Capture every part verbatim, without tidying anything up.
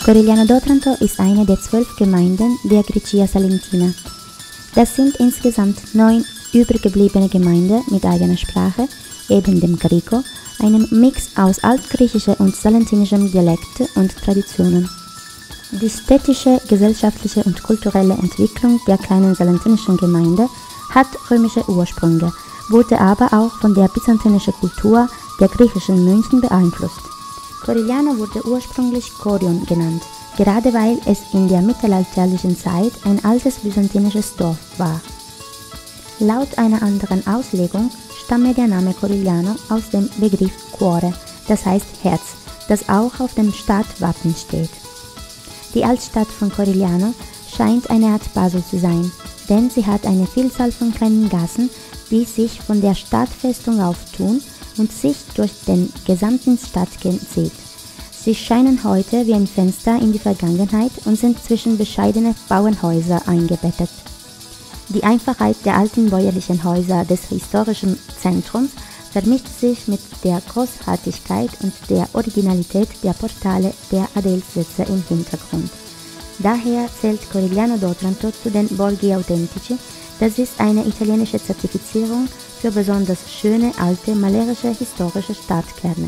Corigliano d'Otranto ist eine der zwölf Gemeinden der Grigia Salentina. Das sind insgesamt neun übergebliebene Gemeinden mit eigener Sprache, eben dem Grico, einem Mix aus altgriechischer und salentinischem Dialekt und Traditionen. Die städtische, gesellschaftliche und kulturelle Entwicklung der kleinen salentinischen Gemeinde hat römische Ursprünge, wurde aber auch von der byzantinischen Kultur der griechischen Mönchen beeinflusst. Corigliano wurde ursprünglich Korion genannt, gerade weil es in der mittelalterlichen Zeit ein altes byzantinisches Dorf war. Laut einer anderen Auslegung stamme der Name Corigliano aus dem Begriff Cuore, das heißt Herz, das auch auf dem Stadtwappen steht. Die Altstadt von Corigliano scheint eine Art Basel zu sein, denn sie hat eine Vielzahl von kleinen Gassen, die sich von der Stadtfestung auftun und sich durch den gesamten Stadtkern zieht. Sie scheinen heute wie ein Fenster in die Vergangenheit und sind zwischen bescheidene Bauernhäuser eingebettet. Die Einfachheit der alten bäuerlichen Häuser des historischen Zentrums vermischt sich mit der Großartigkeit und der Originalität der Portale der Adelssätze im Hintergrund. Daher zählt Corigliano d'Otranto zu den Borghi Autentici. Das ist eine italienische Zertifizierung für besonders schöne, alte, malerische, historische Stadtkerne.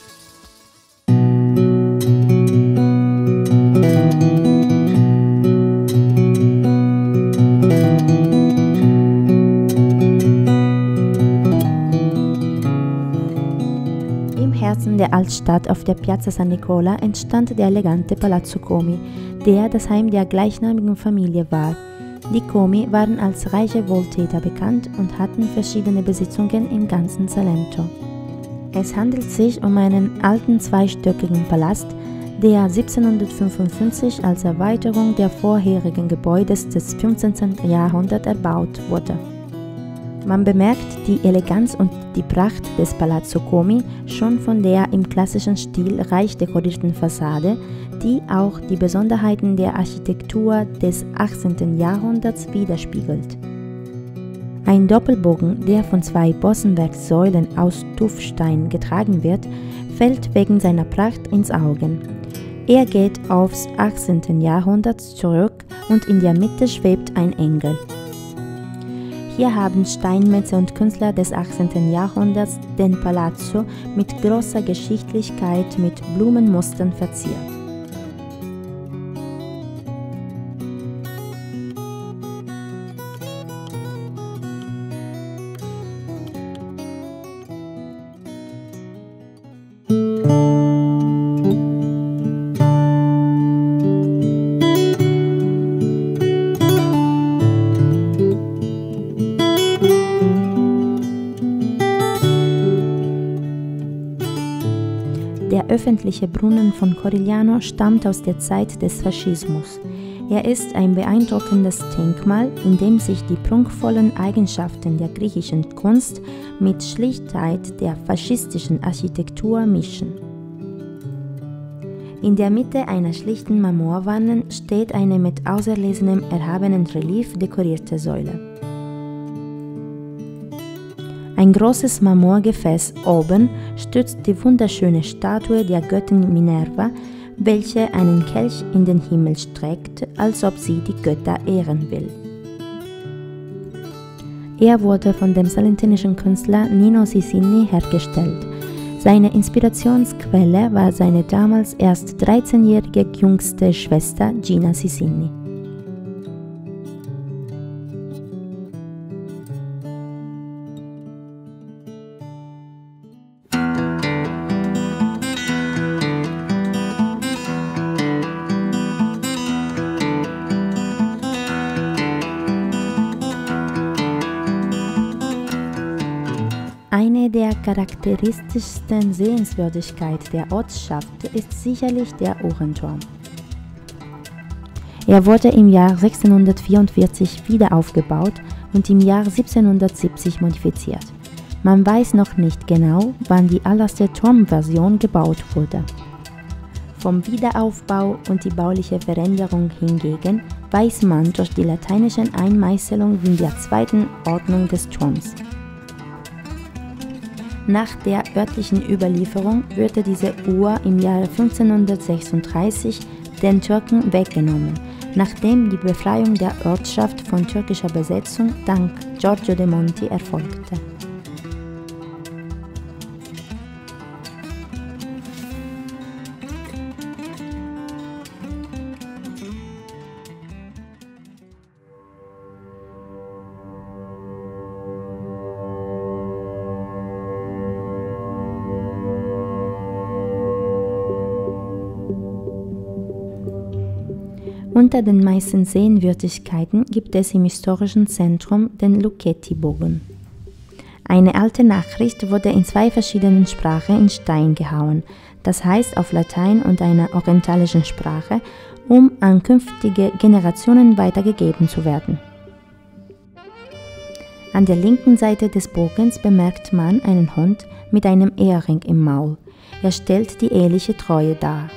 Der Altstadt auf der Piazza San Nicola entstand der elegante Palazzo Comi, der das Heim der gleichnamigen Familie war. Die Comi waren als reiche Wohltäter bekannt und hatten verschiedene Besitzungen im ganzen Salento. Es handelt sich um einen alten zweistöckigen Palast, der siebzehnhundertfünfundfünfzig als Erweiterung der vorherigen Gebäude des fünfzehnten Jahrhunderts erbaut wurde. Man bemerkt die Eleganz und die Pracht des Palazzo Comi schon von der im klassischen Stil reich dekorierten Fassade, die auch die Besonderheiten der Architektur des achtzehnten Jahrhunderts widerspiegelt. Ein Doppelbogen, der von zwei Bossenwerksäulen aus Tuffstein getragen wird, fällt wegen seiner Pracht ins Auge. Er geht aufs achtzehnten Jahrhundert zurück und in der Mitte schwebt ein Engel. Hier haben Steinmetze und Künstler des achtzehnten Jahrhunderts den Palazzo mit großer Geschichtlichkeit mit Blumenmustern verziert. Der öffentliche Brunnen von Corigliano stammt aus der Zeit des Faschismus. Er ist ein beeindruckendes Denkmal, in dem sich die prunkvollen Eigenschaften der griechischen Kunst mit Schlichtheit der faschistischen Architektur mischen. In der Mitte einer schlichten Marmorwanne steht eine mit auserlesenem erhabenen Relief dekorierte Säule. Ein großes Marmorgefäß oben stützt die wunderschöne Statue der Göttin Minerva, welche einen Kelch in den Himmel streckt, als ob sie die Götter ehren will. Er wurde von dem salentinischen Künstler Nino Sisinni hergestellt. Seine Inspirationsquelle war seine damals erst dreizehnjährige jüngste Schwester Gina Sisinni. Eine der charakteristischsten Sehenswürdigkeiten der Ortschaft ist sicherlich der Uhrenturm. Er wurde im Jahr sechzehnhundertvierundvierzig wieder aufgebaut und im Jahr siebzehnhundertsiebzig modifiziert. Man weiß noch nicht genau, wann die allererste Turmversion gebaut wurde. Vom Wiederaufbau und die bauliche Veränderung hingegen weiß man durch die lateinischen Einmeißelungen in der zweiten Ordnung des Turms. Nach der örtlichen Überlieferung wurde diese Uhr im Jahre fünfzehnhundertsechsunddreißig den Türken weggenommen, nachdem die Befreiung der Ortschaft von türkischer Besetzung dank Giorgio de' Monti erfolgte. Unter den meisten Sehenswürdigkeiten gibt es im historischen Zentrum den Lucchetti-Bogen. Eine alte Nachricht wurde in zwei verschiedenen Sprachen in Stein gehauen, das heißt auf Latein und einer orientalischen Sprache, um an künftige Generationen weitergegeben zu werden. An der linken Seite des Bogens bemerkt man einen Hund mit einem Ehering im Maul. Er stellt die eheliche Treue dar.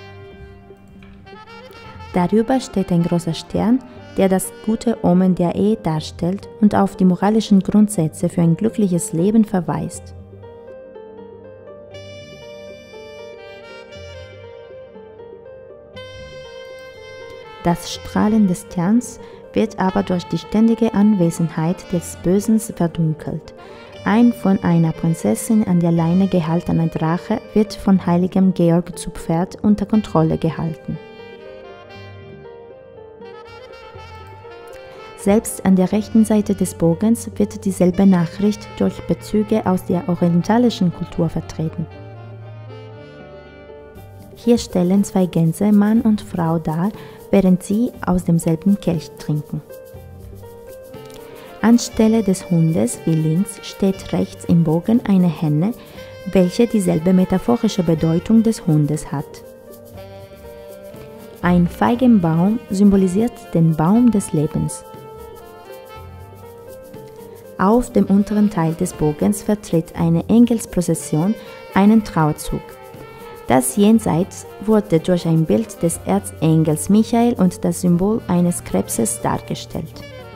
Darüber steht ein großer Stern, der das gute Omen der Ehe darstellt und auf die moralischen Grundsätze für ein glückliches Leben verweist. Das Strahlen des Sterns wird aber durch die ständige Anwesenheit des Bösen verdunkelt. Ein von einer Prinzessin an der Leine gehaltener Drache wird von heiligem Georg zu Pferd unter Kontrolle gehalten. Selbst an der rechten Seite des Bogens wird dieselbe Nachricht durch Bezüge aus der orientalischen Kultur vertreten. Hier stellen zwei Gänse Mann und Frau dar, während sie aus demselben Kelch trinken. Anstelle des Hundes wie links steht rechts im Bogen eine Henne, welche dieselbe metaphorische Bedeutung des Hundes hat. Ein Feigenbaum symbolisiert den Baum des Lebens. Auf dem unteren Teil des Bogens vertritt eine Engelsprozession einen Trauerzug. Das Jenseits wurde durch ein Bild des Erzengels Michael und das Symbol eines Krebses dargestellt.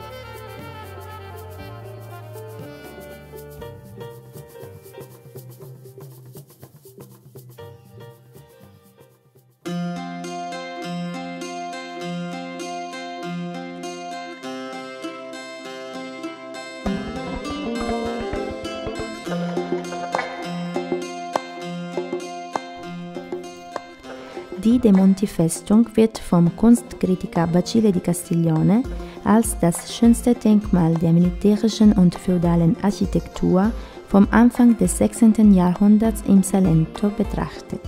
Die De Monti-Festung wird vom Kunstkritiker Bacile di Castiglione als das schönste Denkmal der militärischen und feudalen Architektur vom Anfang des sechzehnten Jahrhunderts im Salento betrachtet.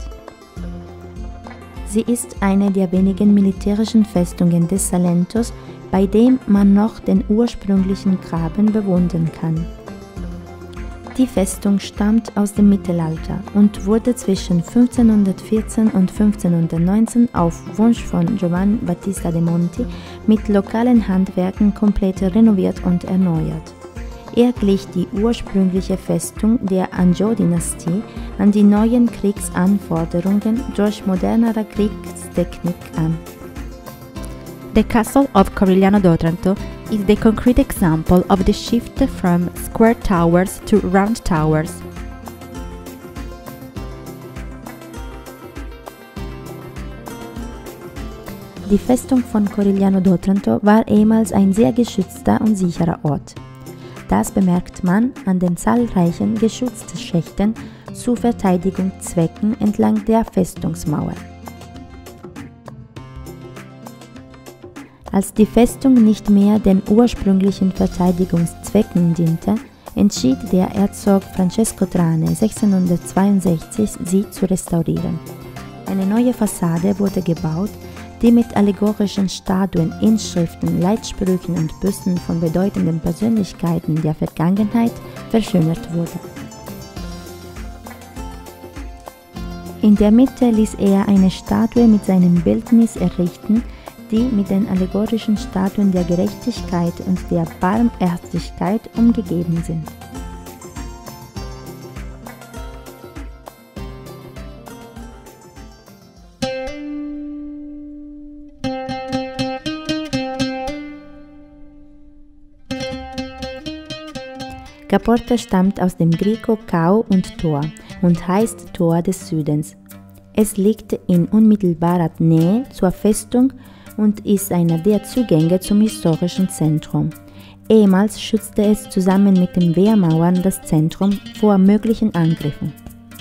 Sie ist eine der wenigen militärischen Festungen des Salentos, bei dem man noch den ursprünglichen Graben bewundern kann. Die Festung stammt aus dem Mittelalter und wurde zwischen fünfzehnhundertvierzehn und fünfzehnhundertneunzehn auf Wunsch von Giovanni Battista de' Monti mit lokalen Handwerken komplett renoviert und erneuert. Er glich die ursprüngliche Festung der Anjou-Dynastie an die neuen Kriegsanforderungen durch modernere Kriegstechnik an. The castle of Corigliano d'Otranto is the concrete example of the shift from square towers to round towers. Die Festung von Corigliano d'Otranto war ehemals ein sehr geschützter und sicherer Ort. Das bemerkt man an den zahlreichen Geschützschächten zu Verteidigungszwecken entlang der Festungsmauer. Als die Festung nicht mehr den ursprünglichen Verteidigungszwecken diente, entschied der Herzog Francesco Trane sechzehnhundertzweiundsechzig, sie zu restaurieren. Eine neue Fassade wurde gebaut, die mit allegorischen Statuen, Inschriften, Leitsprüchen und Büsten von bedeutenden Persönlichkeiten der Vergangenheit verschönert wurde. In der Mitte ließ er eine Statue mit seinem Bildnis errichten, die mit den allegorischen Statuen der Gerechtigkeit und der Barmherzigkeit umgeben sind. Caporta stammt aus dem Grieco Kau und Tor und heißt Tor des Südens. Es liegt in unmittelbarer Nähe zur Festung und ist einer der Zugänge zum historischen Zentrum. Ehemals schützte es zusammen mit den Wehrmauern das Zentrum vor möglichen Angriffen.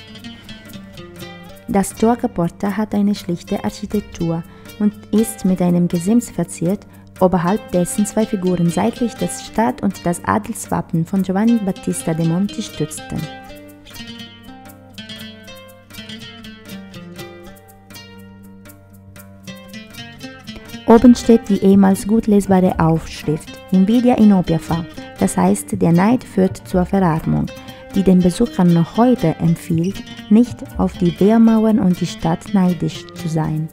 Das Torre Porta hat eine schlichte Architektur und ist mit einem Gesims verziert, oberhalb dessen zwei Figuren seitlich das Stadt- und das Adelswappen von Giovanni Battista de' Monti stützten. Oben steht die ehemals gut lesbare Aufschrift Invidia inopia fa, das heißt, der Neid führt zur Verarmung, die den Besuchern noch heute empfiehlt, nicht auf die Wehrmauern und die Stadt neidisch zu sein.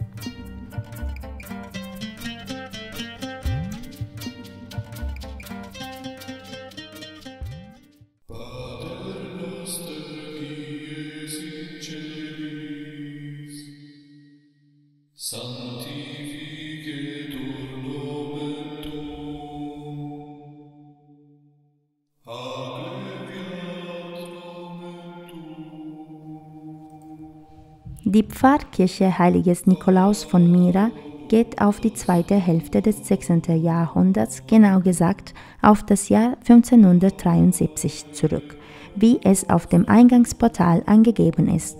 Die Pfarrkirche Heiliges Nikolaus von Myra geht auf die zweite Hälfte des sechzehnten Jahrhunderts, genau gesagt auf das Jahr fünfzehnhundertdreiundsiebzig zurück, wie es auf dem Eingangsportal angegeben ist.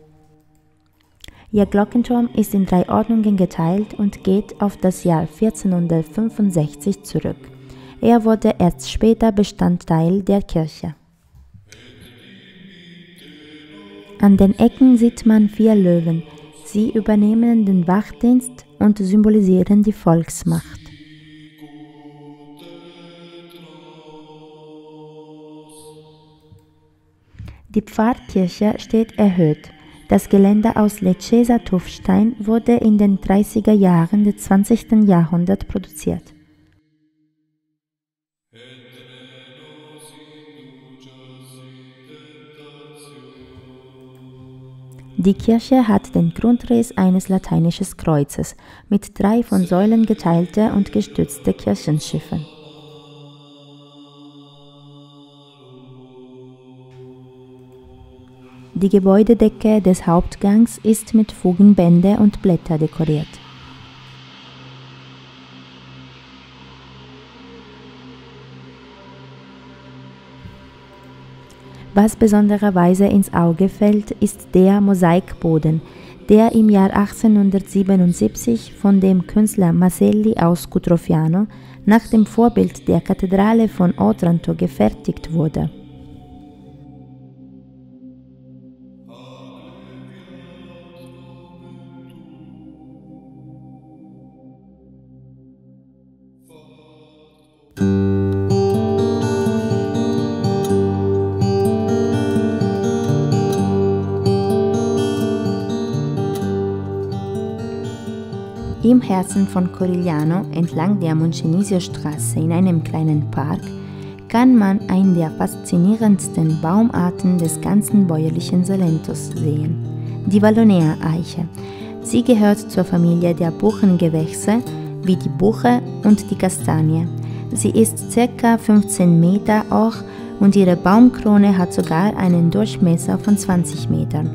Ihr Glockenturm ist in drei Ordnungen geteilt und geht auf das Jahr vierzehnhundertfünfundsechzig zurück. Er wurde erst später Bestandteil der Kirche. An den Ecken sieht man vier Löwen. Sie übernehmen den Wachdienst und symbolisieren die Volksmacht. Die Pfarrkirche steht erhöht. Das Geländer aus Lecceser Tuffstein wurde in den dreißiger Jahren des zwanzigsten Jahrhunderts produziert. Die Kirche hat den Grundriss eines lateinischen Kreuzes mit drei von Säulen geteilte und gestützte Kirchenschiffe. Die Gebäudedecke des Hauptgangs ist mit Fugenbände und Blätter dekoriert. Was besondererweise ins Auge fällt, ist der Mosaikboden, der im Jahr achtzehnhundertsiebenundsiebzig von dem Künstler Maselli aus Cutrofiano nach dem Vorbild der Kathedrale von Otranto gefertigt wurde. Im Herzen von Corigliano, entlang der Moncenisio-Straße in einem kleinen Park, kann man eine der faszinierendsten Baumarten des ganzen bäuerlichen Salentos sehen, die Vallonea-Eiche. Sie gehört zur Familie der Buchengewächse, wie die Buche und die Kastanie. Sie ist ca. fünfzehn Meter hoch und ihre Baumkrone hat sogar einen Durchmesser von zwanzig Metern.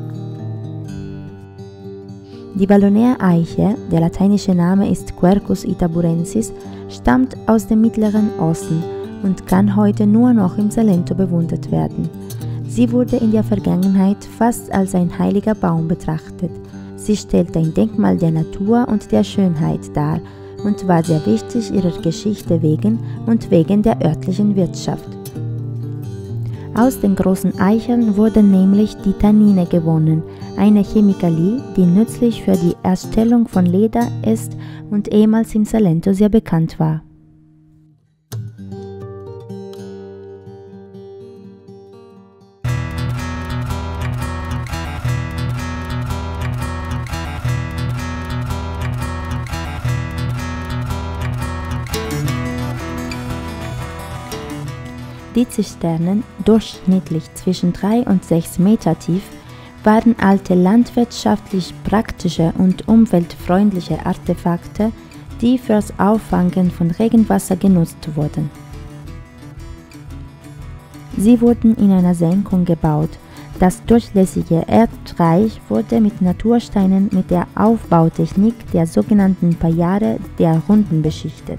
Die Vallonea-Eiche, der lateinische Name ist Quercus itaburensis, stammt aus dem Mittleren Osten und kann heute nur noch im Salento bewundert werden. Sie wurde in der Vergangenheit fast als ein heiliger Baum betrachtet. Sie stellt ein Denkmal der Natur und der Schönheit dar und war sehr wichtig ihrer Geschichte wegen und wegen der örtlichen Wirtschaft. Aus den großen Eicheln wurden nämlich die Tannine gewonnen, eine Chemikalie, die nützlich für die Erstellung von Leder ist und ehemals im Salento sehr bekannt war. Die Zisternen, durchschnittlich zwischen drei und sechs Meter tief, waren alte landwirtschaftlich praktische und umweltfreundliche Artefakte, die fürs Auffangen von Regenwasser genutzt wurden. Sie wurden in einer Senkung gebaut, Das durchlässige Erdreich wurde mit Natursteinen mit der Aufbautechnik der sogenannten Pajade der Runden beschichtet.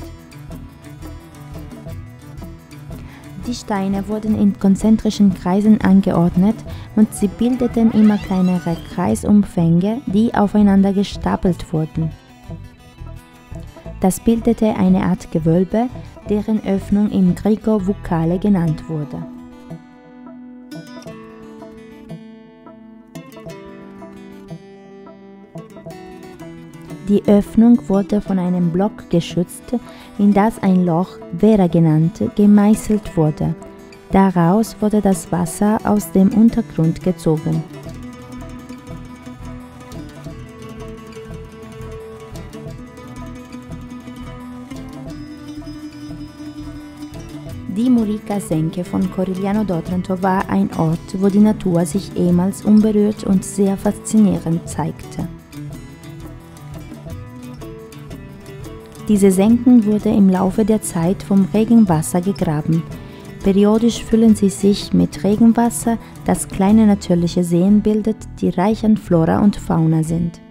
Die Steine wurden in konzentrischen Kreisen angeordnet und sie bildeten immer kleinere Kreisumfänge, die aufeinander gestapelt wurden. Das bildete eine Art Gewölbe, deren Öffnung im Grieco Vukale genannt wurde. Die Öffnung wurde von einem Block geschützt, in das ein Loch, Vera genannt, gemeißelt wurde. Daraus wurde das Wasser aus dem Untergrund gezogen. Die Murica-Senke von Corigliano d'Otranto war ein Ort, wo die Natur sich ehemals unberührt und sehr faszinierend zeigte. Diese Senken wurden im Laufe der Zeit vom Regenwasser gegraben. Periodisch füllen sie sich mit Regenwasser, das kleine natürliche Seen bildet, die reich an Flora und Fauna sind.